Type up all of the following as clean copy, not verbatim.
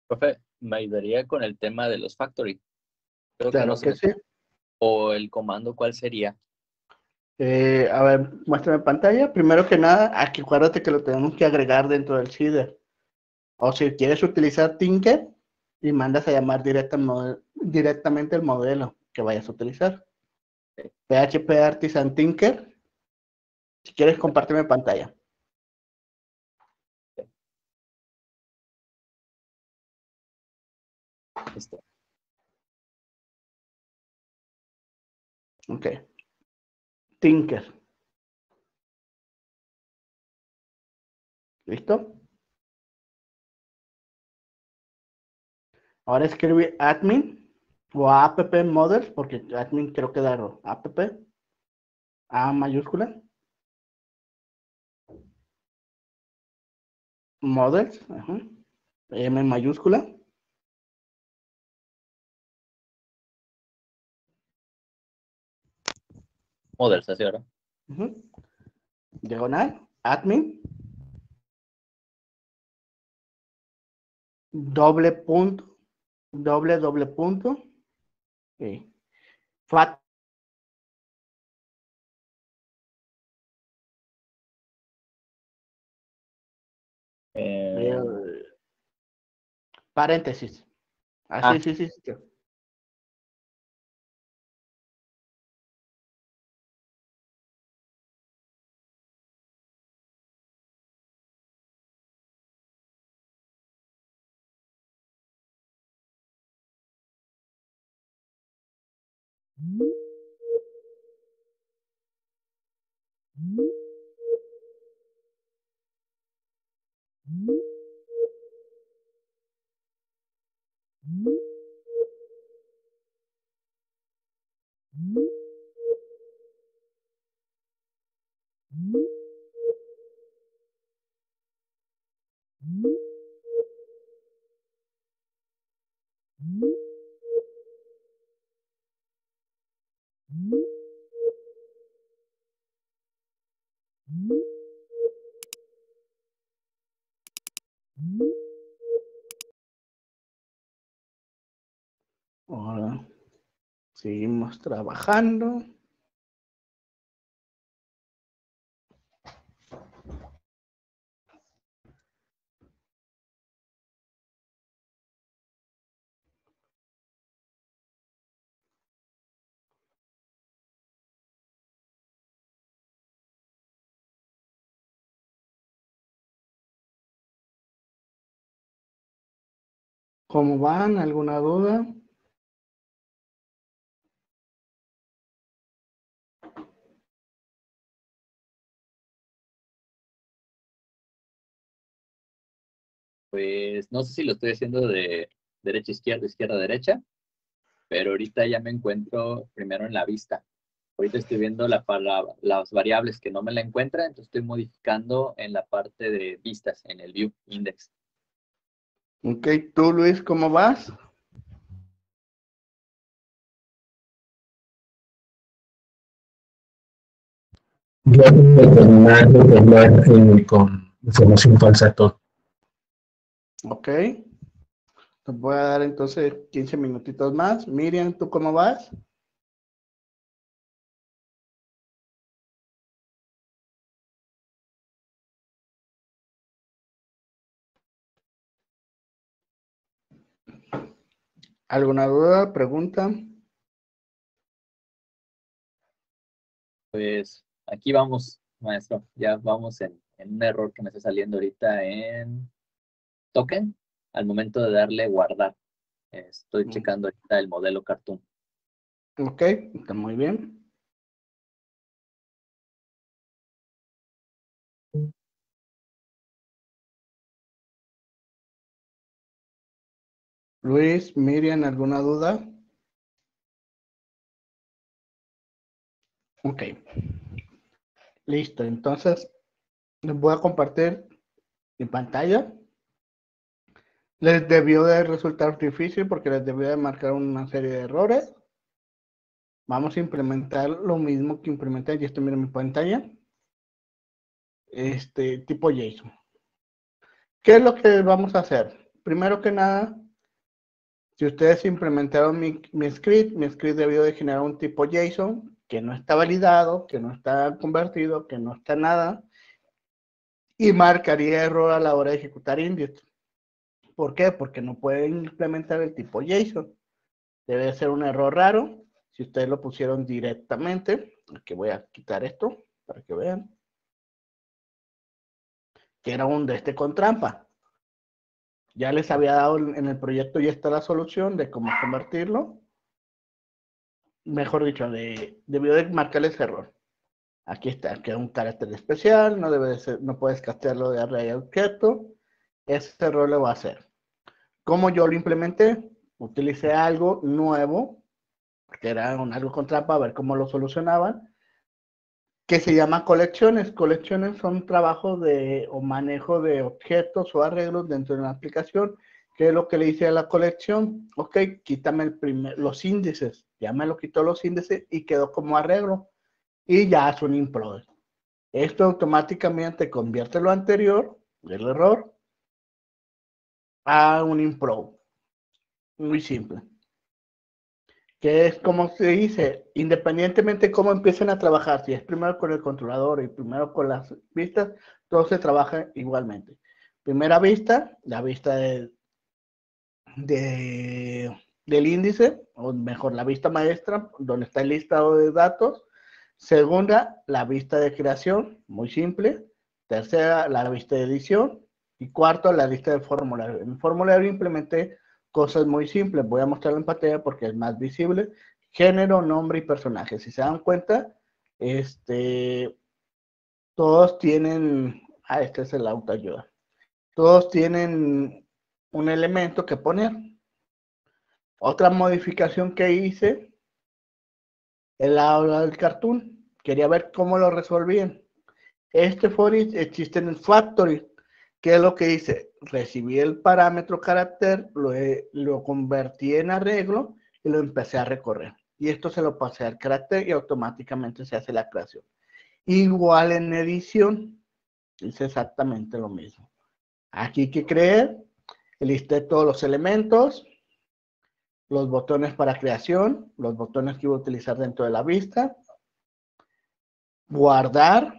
Profe, me ayudaría con el tema de los factory. Creo que no Claro se que me... sí. O el comando, ¿cuál sería? A ver, muéstrame pantalla. Primero que nada, aquí acuérdate que lo tenemos que agregar dentro del CIDR. O si quieres utilizar Tinker y mandas a llamar directamente el modelo que vayas a utilizar. PHP Artisan Tinker. Si quieres, compárteme pantalla. Esto. Ok. Tinker. ¿Listo? Ahora escribe admin o app models, porque admin creo que da error. App, A mayúscula, models, M mayúscula, Models, así ahora. diagonal, admin, doble punto, doble punto, fat, paréntesis. Así, sí, sí, sí. Ahora seguimos trabajando. ¿Cómo van? ¿Alguna duda? Pues no sé si lo estoy haciendo de derecha, izquierda, derecha, pero ahorita ya me encuentro primero en la vista. Ahorita estoy viendo las variables que no me la encuentra, entonces estoy modificando en la parte de vistas, en el view index. Ok, tú Luis, ¿cómo vas? Yo tengo que terminar de hablar con información falsa todo. Ok. Te voy a dar entonces 15 minutitos más. Miriam, ¿tú cómo vas? ¿Alguna duda, pregunta? Pues aquí vamos, maestro, ya vamos en un error que me está saliendo ahorita en token, al momento de darle guardar. Estoy checando ahorita el modelo Cartoon. Ok, está muy bien. Luis, Miriam, ¿alguna duda? Ok, listo. Entonces, les voy a compartir mi pantalla. Les debió de resultar difícil porque les debió de marcar una serie de errores. Vamos a implementar lo mismo que implementé. Ya estoy mirando mi pantalla. Tipo JSON. ¿Qué es lo que vamos a hacer? primero que nada, si ustedes implementaron mi script debió de generar un tipo JSON que no está validado, que no está convertido, que no está nada, y marcaría error a la hora de ejecutar index. ¿Por qué? Porque no pueden implementar el tipo JSON. Debe ser un error raro. Si ustedes lo pusieron directamente, aquí voy a quitar esto para que vean que era un de este con trampa. Ya les había dado en el proyecto, ya está la solución de cómo convertirlo. Mejor dicho, debió de marcarles error. Aquí está, que es un carácter especial, no debe de ser, no puedes castearlo de array a objeto. Ese error lo va a hacer. ¿Cómo yo lo implementé? Utilicé algo nuevo, que era algo con trampa, a ver cómo lo solucionaban, que se llama colecciones. Colecciones son trabajos de o manejo de objetos o arreglos dentro de una aplicación. ¿Qué es lo que le hice a la colección? Ok, quítame los índices. Ya me lo quitó los índices y quedó como arreglo. Y ya es un implode. Esto automáticamente convierte lo anterior, el error, a un improve. Muy simple. Que es como se dice, independientemente de cómo empiecen a trabajar, si es primero con el controlador y primero con las vistas, todo se trabaja igualmente. Primera vista, la vista del índice, o mejor, la vista maestra, donde está el listado de datos. Segunda, la vista de creación, muy simple. Tercera, la vista de edición. Y cuarto, la lista de formulario. En el formulario implementé cosas muy simples. Voy a mostrarlo en pantalla porque es más visible. Género, nombre y personaje. Si se dan cuenta, todos tienen... este es el autoayuda. Todos tienen un elemento que poner. Otra modificación que hice es la hora del cartoon. Quería ver cómo lo resolvían. Este for each existe en el factory. ¿Qué es lo que dice? Recibí el parámetro carácter, lo convertí en arreglo y lo empecé a recorrer. Y esto se lo pasé al carácter y automáticamente se hace la creación. Igual en edición, hice exactamente lo mismo. Aquí que creé, listé todos los elementos, los botones para creación, los botones que iba a utilizar dentro de la vista, guardar,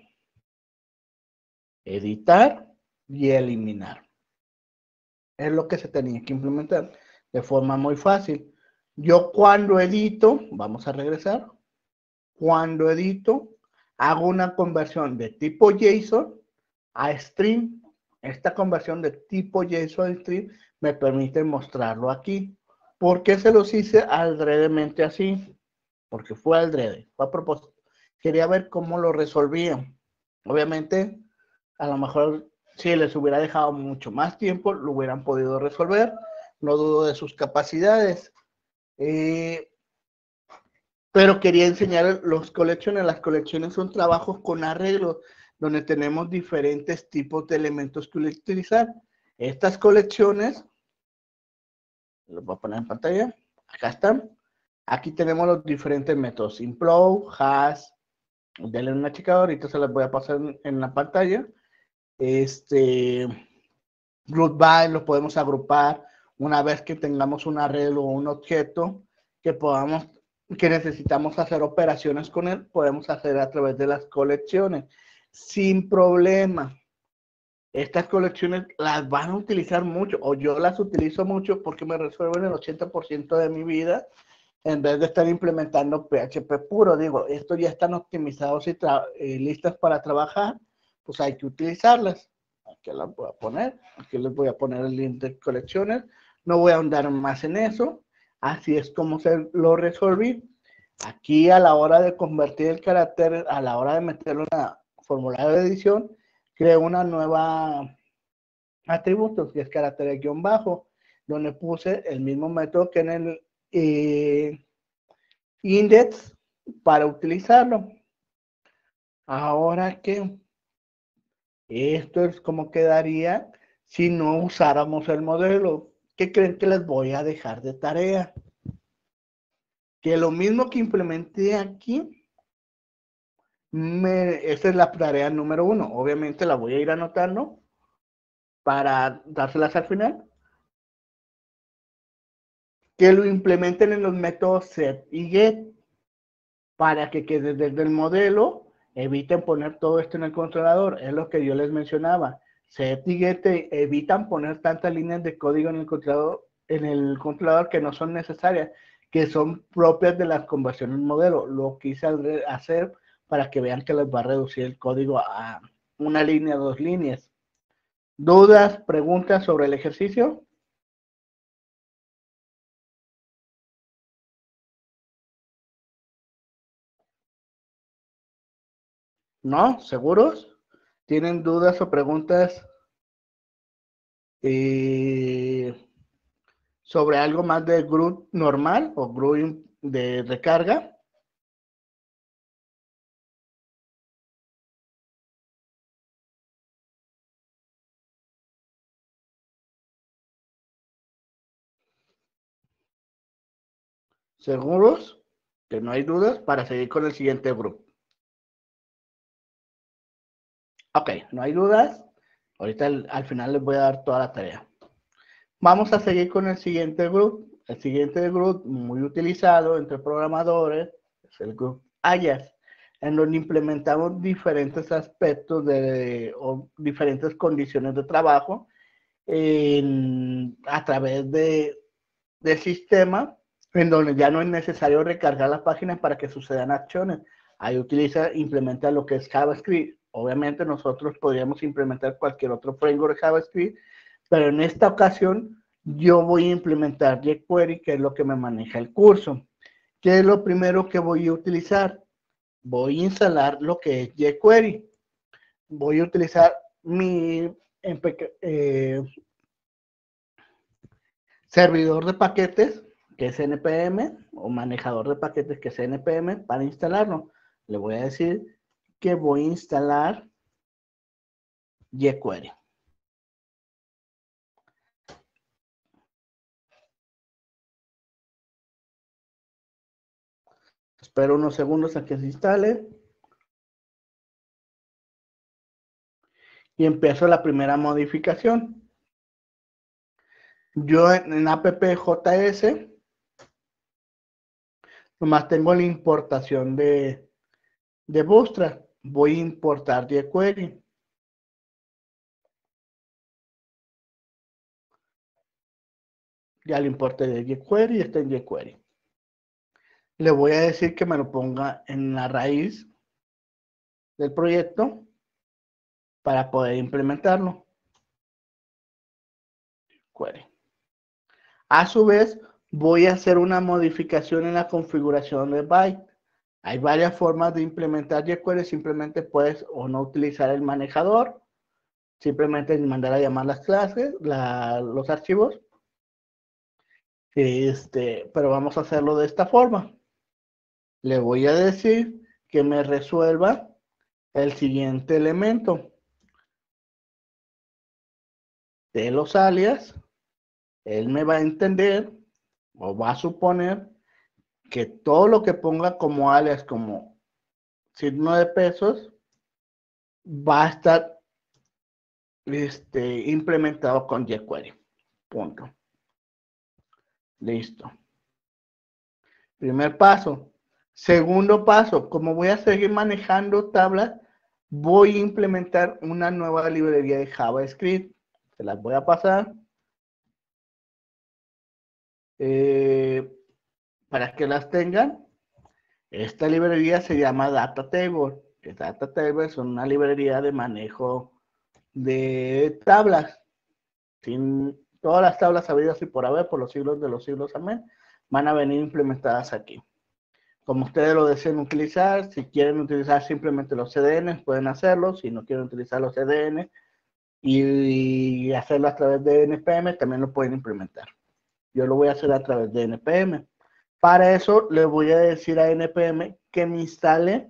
editar y eliminar. Es lo que se tenía que implementar de forma muy fácil. Yo cuando edito, vamos a regresar, cuando edito, hago una conversión de tipo JSON a string. Esta conversión de tipo JSON a string me permite mostrarlo aquí. ¿Por qué se los hice adredemente así? Porque fue adrede, fue a propósito. Quería ver cómo lo resolvían. Obviamente, a lo mejor si les hubiera dejado mucho más tiempo, lo hubieran podido resolver. No dudo de sus capacidades. Pero quería enseñar los colecciones. Las colecciones son trabajos con arreglos, donde tenemos diferentes tipos de elementos que utilizar. Estas colecciones, los voy a poner en pantalla. Acá están. Aquí tenemos los diferentes métodos. Implode, hash, denle una chica, ahorita se las voy a pasar en la pantalla. Group by lo podemos agrupar una vez que tengamos un arreglo o un objeto que necesitamos hacer operaciones con él, podemos hacer a través de las colecciones sin problema. Estas colecciones las van a utilizar mucho, o yo las utilizo mucho porque me resuelven el 80% de mi vida, en vez de estar implementando PHP puro. Digo, estos ya están optimizados y listas para trabajar, pues hay que utilizarlas. Aquí las voy a poner, aquí les voy a poner el link de colecciones. No voy a ahondar más en eso. Así es como se lo resolví. Aquí a la hora de convertir el carácter, a la hora de meterlo en la formulario de edición, creo una nueva atributo, que es carácter de guión bajo, donde puse el mismo método que en el index para utilizarlo. Ahora que esto es como quedaría si no usáramos el modelo. ¿Qué creen que les voy a dejar de tarea? Que lo mismo que implementé aquí, esta es la tarea número 1. Obviamente la voy a ir anotando para dárselas al final. que lo implementen en los métodos set y get, para que desde el modelo eviten poner todo esto en el controlador. Es lo que yo les mencionaba. Set y get evitan poner tantas líneas de código en el controlador que no son necesarias, que son propias de las conversiones modelo. Lo quise hacer para que vean que les va a reducir el código a una línea, 2 líneas. ¿Dudas, preguntas sobre el ejercicio? ¿No? ¿Seguros? ¿Tienen dudas o preguntas sobre algo más de GRUD normal o GRUD de recarga? ¿Seguros? Que no hay dudas para seguir con el siguiente grupo. Ok, no hay dudas. Ahorita al final les voy a dar toda la tarea. Vamos a seguir con el siguiente grupo. El siguiente grupo muy utilizado entre programadores es el grupo Ajax, en donde implementamos diferentes aspectos o diferentes condiciones de trabajo a través del sistema, en donde ya no es necesario recargar las páginas para que sucedan acciones. Ahí implementa lo que es JavaScript. Obviamente nosotros podríamos implementar cualquier otro framework de JavaScript, pero en esta ocasión yo voy a implementar jQuery, que es lo que me maneja el curso. ¿Qué es lo primero que voy a utilizar? Voy a instalar lo que es jQuery. Voy a utilizar mi servidor de paquetes, que es npm, o manejador de paquetes, que es npm, para instalarlo. Le voy a decir que voy a instalar jQuery. Espero unos segundos a que se instale. Y empiezo la primera modificación. Yo en app.js nomás tengo la importación de Bootstrap. Voy a importar jQuery. Ya lo importé de jQuery y está en jQuery. Le voy a decir que me lo ponga en la raíz del proyecto para poder implementarlo. Query. A su vez, voy a hacer una modificación en la configuración de byte. Hay varias formas de implementar jQuery. Simplemente puedes o no utilizar el manejador, simplemente mandar a llamar las clases, los archivos. Pero vamos a hacerlo de esta forma. Le voy a decir que me resuelva el siguiente elemento de los alias. Él me va a entender o va a suponer que todo lo que ponga como alias, como signo de pesos, va a estar implementado con jQuery. Punto. Listo. Primer paso. Segundo paso, como voy a seguir manejando tablas, voy a implementar una nueva librería de JavaScript. Se las voy a pasar. Para que las tengan. Esta librería se llama DataTable. DataTable es una librería de manejo de tablas. Sin todas las tablas habidas y por haber, por los siglos de los siglos, amén, van a venir implementadas aquí. Como ustedes lo deseen utilizar, si quieren utilizar simplemente los CDN, pueden hacerlo. Si no quieren utilizar los CDN y hacerlo a través de NPM, también lo pueden implementar. Yo lo voy a hacer a través de NPM. Para eso le voy a decir a NPM que me instale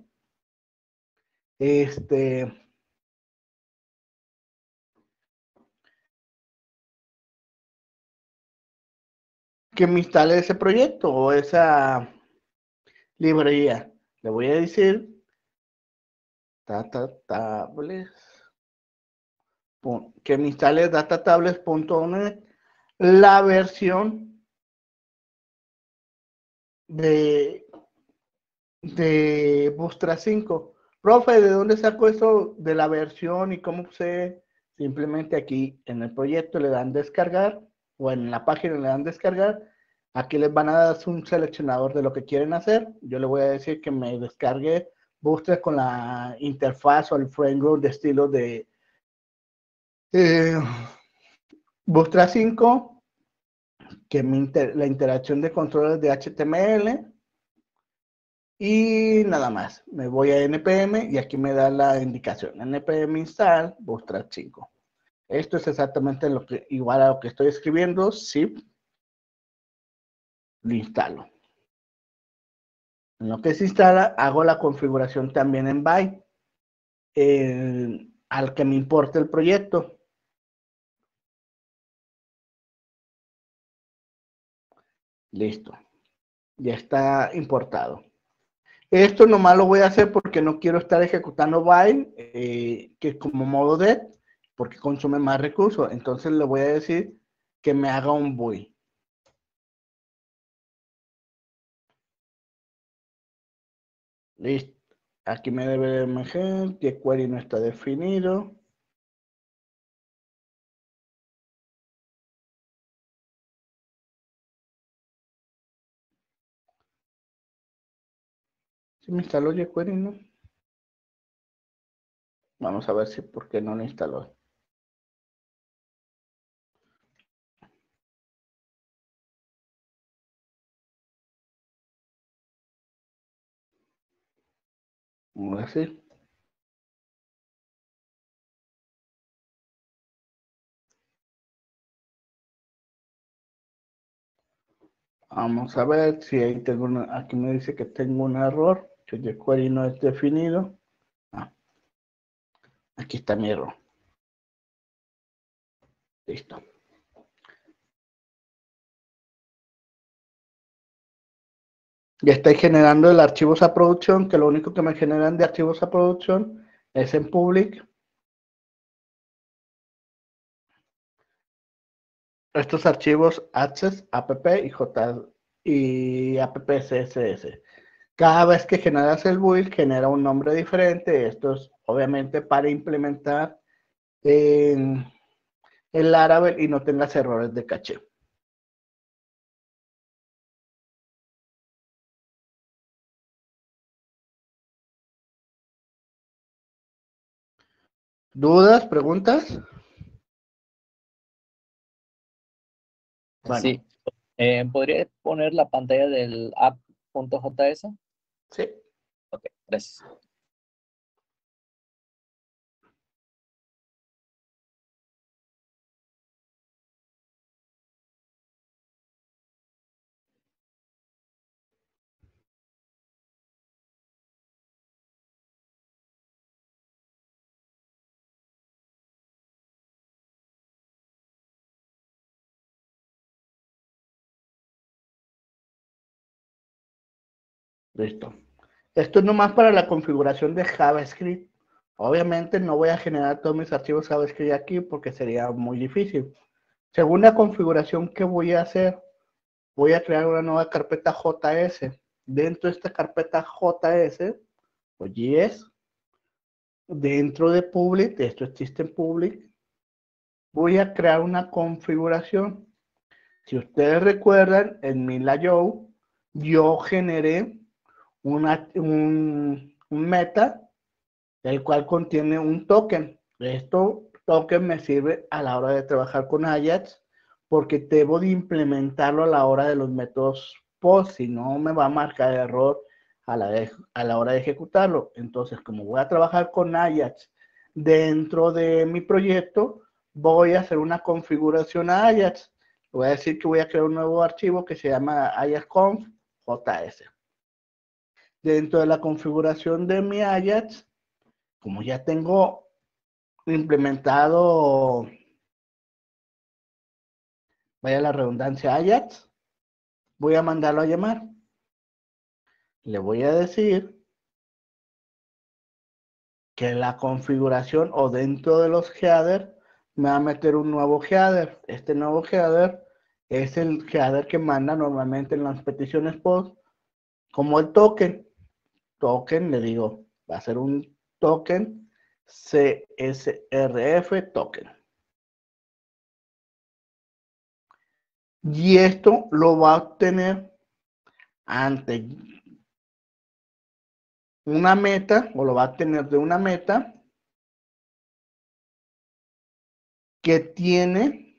ese proyecto o esa librería. Le voy a decir datatables, que me instale datatables.net, la versión de Bootstrap 5. Profe, ¿de dónde saco eso de la versión y cómo sé? Simplemente aquí en el proyecto le dan descargar o en la página le dan descargar. Aquí les van a dar un seleccionador de lo que quieren hacer. Yo le voy a decir que me descargue Bootstrap con la interfaz o el framework de estilo de Bootstrap 5, que la interacción de controles de HTML. Y nada más, me voy a npm y aquí me da la indicación, npm install Bootstrap 5. Esto es exactamente igual a lo que estoy escribiendo, zip, lo instalo. En lo que se instala, hago la configuración también en byte, al que me importe el proyecto. Listo, ya está importado. Esto nomás lo voy a hacer porque no quiero estar ejecutando byte, que como modo det, porque consume más recursos. Entonces le voy a decir que me haga un build. Listo. Aquí me debe de emerger que query no está definido. ¿Sí me instaló jQuery, no? Vamos a ver si por qué no lo instaló. Vamos a decir. Vamos a ver si ahí tengo aquí me dice que tengo un error, que jQuery no es definido. Ah, aquí está mi error. Listo. Ya estoy generando el archivos a producción, que lo único que me generan de archivos a producción es en public. Estos archivos access, app y app css. Cada vez que generas el build, genera un nombre diferente. Esto es obviamente para implementar en el Laravel y no tengas errores de caché. ¿Dudas? ¿Preguntas? Bueno, Sí. ¿Podría poner la pantalla del app.js? sí. Ok, gracias. Listo. Esto es nomás para la configuración de JavaScript. Obviamente no voy a generar todos mis archivos JavaScript aquí porque sería muy difícil. Segunda configuración que voy a hacer, voy a crear una nueva carpeta JS. Dentro de esta carpeta JS, o JS, dentro de public, esto existe en public, voy a crear una configuración. Si ustedes recuerdan, en mi layout, yo generé un meta, el cual contiene un token. Esto token me sirve a la hora de trabajar con Ajax, porque debo de implementarlo a la hora de los métodos post, si no me va a marcar error a la hora de ejecutarlo. Entonces, como voy a trabajar con Ajax dentro de mi proyecto, voy a hacer una configuración a Ajax. Voy a decir que voy a crear un nuevo archivo que se llama ajaxconf.js. Dentro de la configuración de mi Ajax, como ya tengo implementado, vaya la redundancia, Ajax, voy a mandarlo a llamar. Le voy a decir que la configuración o dentro de los headers me va a meter un nuevo header. Este nuevo header es el header que manda normalmente en las peticiones post como el token le digo, va a ser un token CSRF token. Y esto lo va a obtener ante una meta, o lo va a tener de una meta que tiene,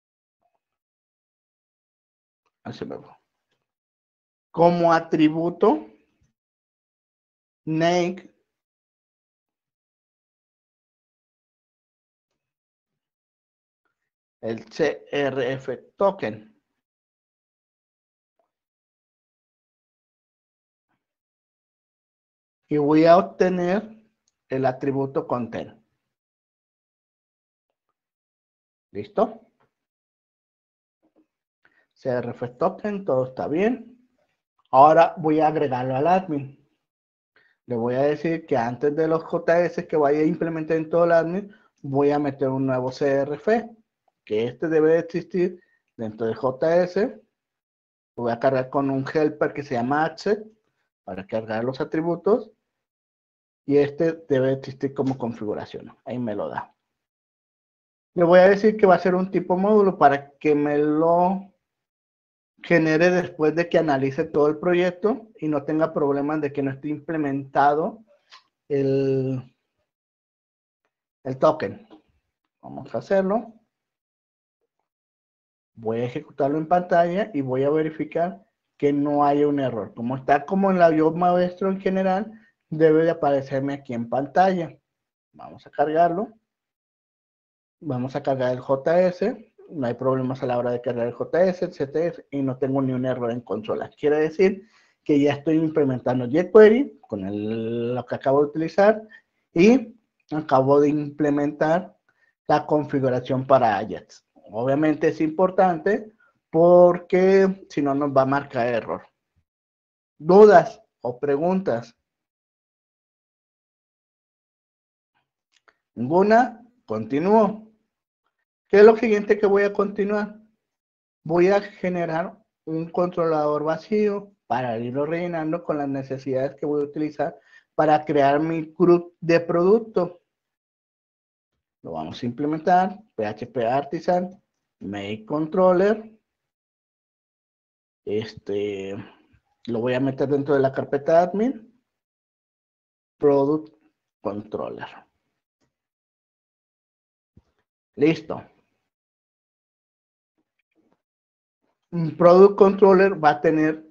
así me va, como atributo name el CRF token. Y voy a obtener el atributo content. ¿Listo? CRF token, todo está bien. Ahora voy a agregarlo al admin. Le voy a decir que antes de los JS que vaya a implementar en todo el admin, voy a meter un nuevo CRF, que este debe de existir dentro de JS. Lo voy a cargar con un helper que se llama access para cargar los atributos. Y este debe existir como configuración. Ahí me lo da. Le voy a decir que va a ser un tipo módulo para que me lo genere después de que analice todo el proyecto y no tenga problemas de que no esté implementado el token. Vamos a hacerlo. Voy a ejecutarlo en pantalla y voy a verificar que no haya un error. Como está como en la Job Maestro en general, debe de aparecerme aquí en pantalla. Vamos a cargarlo. Vamos a cargar el JS. No hay problemas a la hora de cargar el JS, el CTF, y no tengo ni un error en consola. Quiere decir que ya estoy implementando jQuery con lo que acabo de utilizar y acabo de implementar la configuración para Ajax. Obviamente es importante porque si no nos va a marcar error. ¿Dudas o preguntas? ¿Ninguna? Continúo. ¿Qué es lo siguiente que voy a continuar? Voy a generar un controlador vacío para irlo rellenando con las necesidades que voy a utilizar para crear mi group de producto. Lo vamos a implementar. PHP Artisan, make controller. Lo voy a meter dentro de la carpeta admin. Product controller. Listo. Un product controller va a tener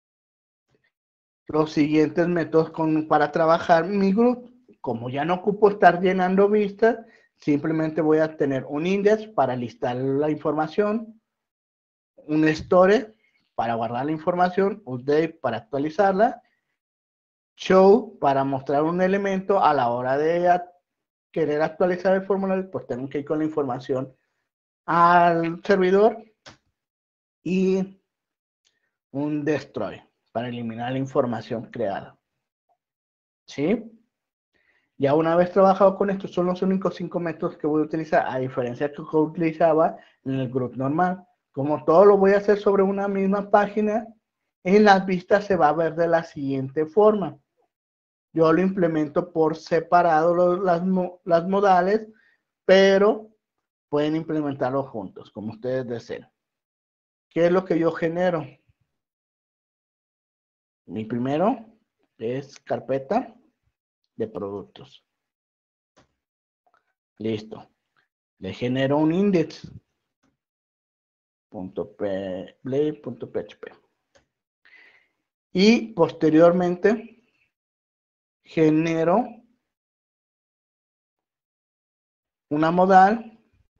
los siguientes métodos para trabajar mi group. Como ya no ocupo estar llenando vistas, simplemente voy a tener un index para listar la información, un store para guardar la información, update para actualizarla, show para mostrar un elemento a la hora de querer actualizar el formulario, pues tengo que ir con la información al servidor, y un destroy para eliminar la información creada. ¿Sí? Ya una vez trabajado con esto, son los únicos 5 métodos que voy a utilizar, a diferencia de que utilizaba en el group normal. Como todo lo voy a hacer sobre una misma página, en las vistas se va a ver de la siguiente forma. Yo lo implemento por separado las modales, pero pueden implementarlo juntos, como ustedes deseen. ¿Qué es lo que yo genero? Mi primero es carpeta de productos. Listo. Le genero un index. .play.php. Y posteriormente genero una modal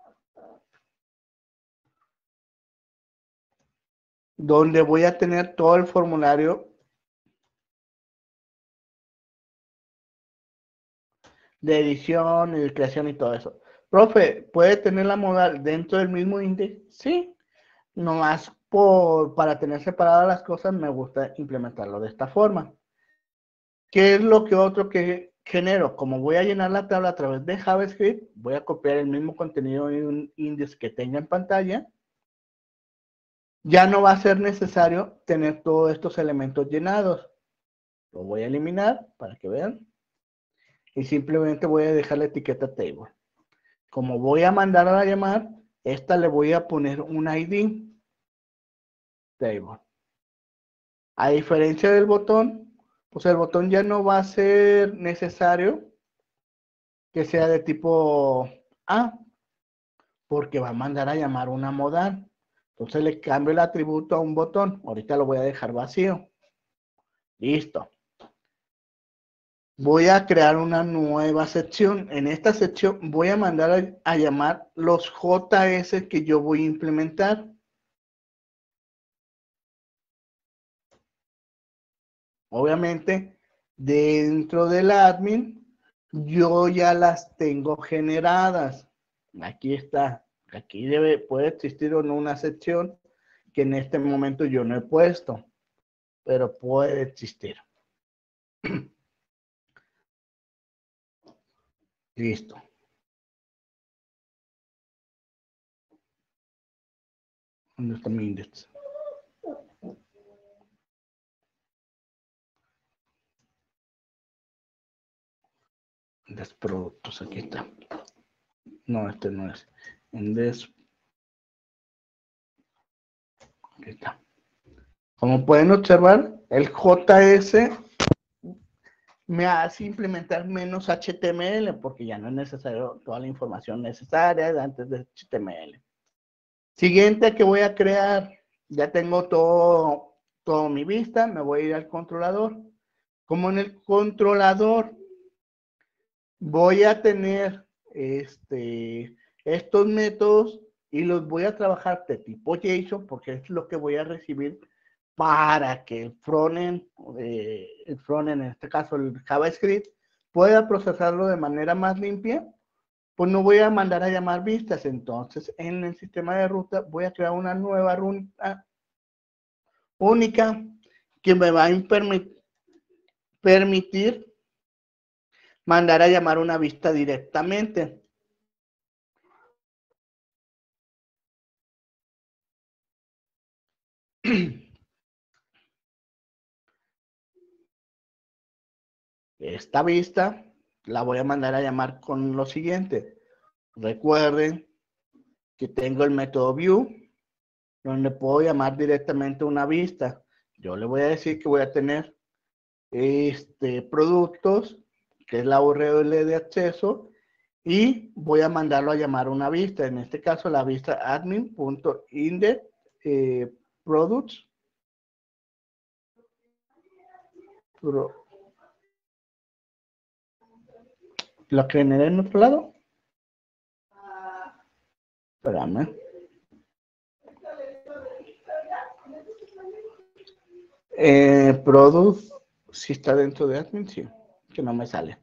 donde voy a tener todo el formulario de edición y de creación y todo eso. Profe, ¿puede tener la modal dentro del mismo índice? Sí, nomás para tener separadas las cosas me gusta implementarlo de esta forma. ¿Qué es lo que otro que genero? Como voy a llenar la tabla a través de JavaScript, voy a copiar el mismo contenido en un índice que tenga en pantalla ya no va a ser necesario tener todos estos elementos llenados. Lo voy a eliminar para que vean. Y simplemente voy a dejar la etiqueta table. Como voy a mandar a llamar, esta le voy a poner un ID table. A diferencia del botón, pues el botón ya no va a ser necesario que sea de tipo A, porque va a mandar a llamar una modal. Entonces le cambio el atributo a un botón. Ahorita lo voy a dejar vacío. Listo. Voy a crear una nueva sección. En esta sección voy a mandar a llamar los JS que yo voy a implementar. Obviamente, dentro del admin, yo ya las tengo generadas. Aquí está. Aquí puede existir o no una sección que en este momento yo no he puesto, pero puede existir. Listo. ¿Dónde está mi index? Index productos, aquí está. No, este no es. Index. Aquí está. Como pueden observar, el JS me hace implementar menos HTML porque ya no es necesario toda la información necesaria antes de HTML. Siguiente que voy a crear, ya tengo todo mi vista, me voy a ir al controlador. Como en el controlador voy a tener estos métodos y los voy a trabajar de tipo JSON porque es lo que voy a recibir para que el frontend, en este caso el JavaScript, pueda procesarlo de manera más limpia, pues no voy a mandar a llamar vistas. Entonces, en el sistema de ruta voy a crear una nueva ruta única que me va a permitir mandar a llamar una vista directamente. Esta vista la voy a mandar a llamar con lo siguiente. Recuerden que tengo el método view, donde puedo llamar directamente una vista. Yo le voy a decir que voy a tener productos, que es la URL de acceso, y voy a mandarlo a llamar una vista. En este caso, la vista admin.index products. ¿Lo generé en otro lado? Espérame. Product, si está dentro de admin, sí, que no me sale.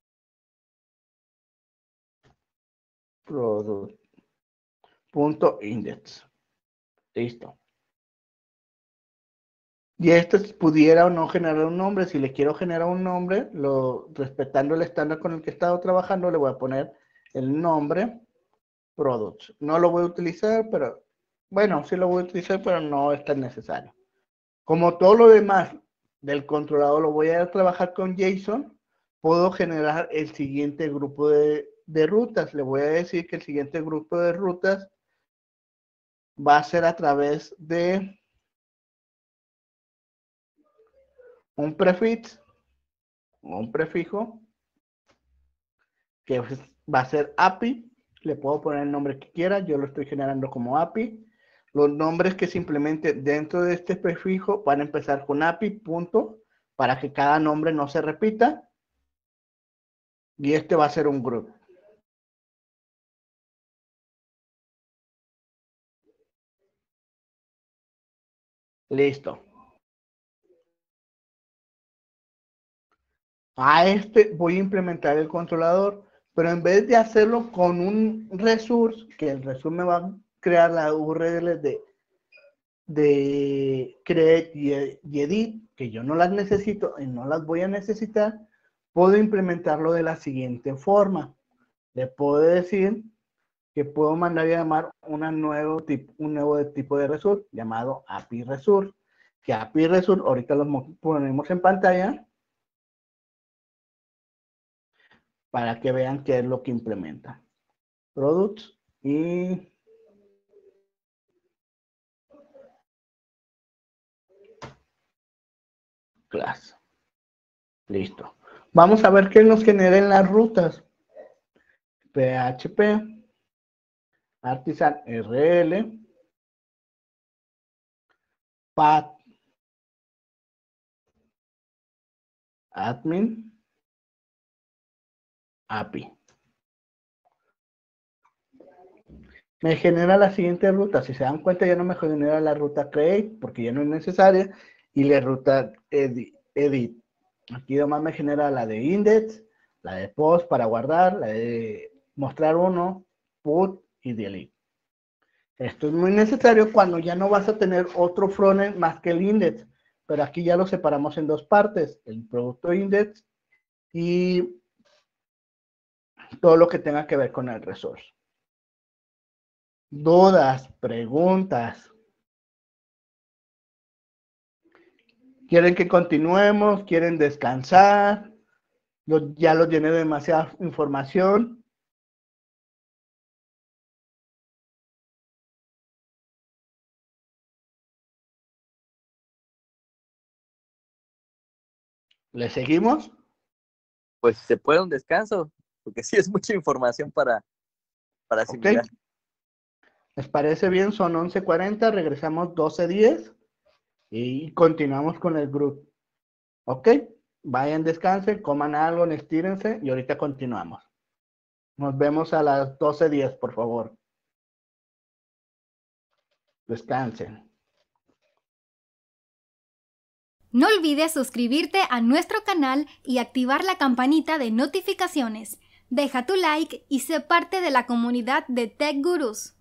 Product.index. Listo. Y este pudiera o no generar un nombre. Si le quiero generar un nombre, respetando el estándar con el que he estado trabajando, le voy a poner el nombre products. No lo voy a utilizar, pero bueno, sí lo voy a utilizar, pero no es tan necesario. Como todo lo demás del controlador lo voy a trabajar con JSON, puedo generar el siguiente grupo de rutas. Le voy a decir que el siguiente grupo de rutas va a ser a través de un prefix o un prefijo que va a ser API. Le puedo poner el nombre que quiera, yo lo estoy generando como API. Los nombres que simplemente dentro de este prefijo van a empezar con API, punto, para que cada nombre no se repita. Y este va a ser un group. Listo. A este voy a implementar el controlador, pero en vez de hacerlo con un resource, que el resource me va a crear la URL de create y edit, que yo no las necesito y no las voy a necesitar, puedo implementarlo de la siguiente forma. Le puedo decir que puedo mandar a llamar un nuevo tipo de result llamado API result. Que API result, ahorita lo ponemos en pantalla para que vean qué es lo que implementa. Products y class. Listo. Vamos a ver qué nos generen las rutas. PHP, Artisan RL, path, admin, API. Me genera la siguiente ruta. Si se dan cuenta, ya no me genera la ruta create porque ya no es necesaria y la ruta edit. Aquí nomás me genera la de index, la de post para guardar, la de mostrar uno, put y delete. Esto es muy necesario cuando ya no vas a tener otro frontend más que el index, pero aquí ya lo separamos en dos partes, el producto index y todo lo que tenga que ver con el resource. Dudas, preguntas. ¿Quieren que continuemos? ¿Quieren descansar? Ya los llené de demasiada información. ¿Le seguimos? Pues se puede un descanso, porque sí es mucha información para asimilar. Ok. ¿Les parece bien? Son 11:40, regresamos 12:10 y continuamos con el grupo. Ok, vayan, descansen, coman algo, estírense y ahorita continuamos. Nos vemos a las 12:10, por favor. Descansen. No olvides suscribirte a nuestro canal y activar la campanita de notificaciones. Deja tu like y sé parte de la comunidad de Tech Gurus.